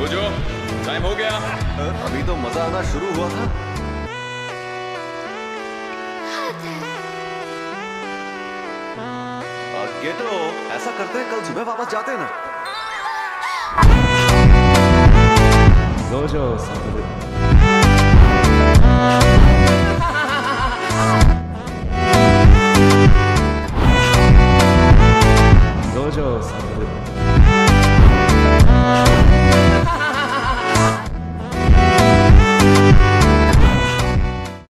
बुझो, टाइम हो गया। अभी तो मजा आना शुरू हुआ था। गेटो, ऐसा करते हैं कल सुबह वापस जाते हैं ना। Gojo Satoru. Gojo Satoru.